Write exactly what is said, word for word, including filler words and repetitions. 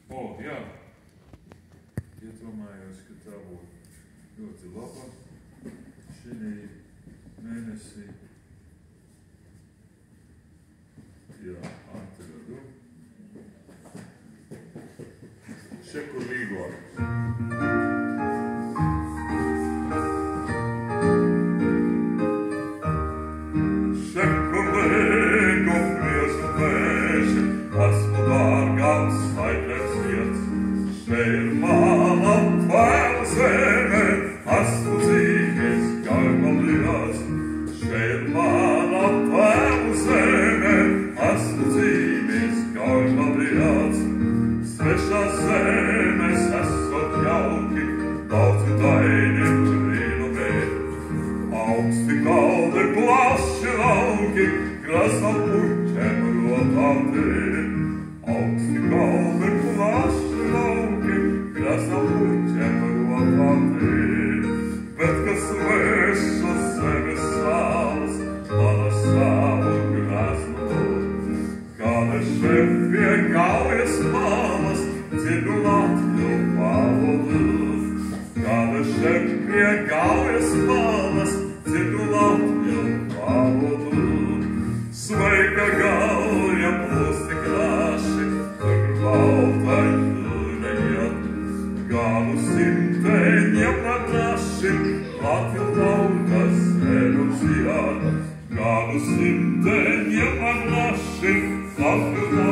O, jā. Iedomājos, ka tā būtu ļoti laba šī mēnesī. Jā, atradu. Šeku līgo. Šeku līgo priešu vēši, esmu dārgāks saikļas vietas. Še ir mana tvēla zeme, esmu dzīves garmalījās. Še ir mana tvēla zeme, esmu dzīves garmalījās. Svešās zemes esot jauki, daudzi daini brīnumi. Augsti kalni, plaši lauki, krasam puķem rotāti. Augsti kalni, plaši lauki, krasam puķem rotāti. Bet kas svešas zemes salas, mana savu grāznu. Kāda šeit pie kaujas malas, dzirdu Latviju valodu. Kāda šeit pie kaujas malas, dzirdu Latviju valodu. Sveika gauja plūsti krāši, tur balta jūra iet. Gālu simteņiem natraši, Latviju tautas erupcijā. Gālu simteņiem natraši, Latviju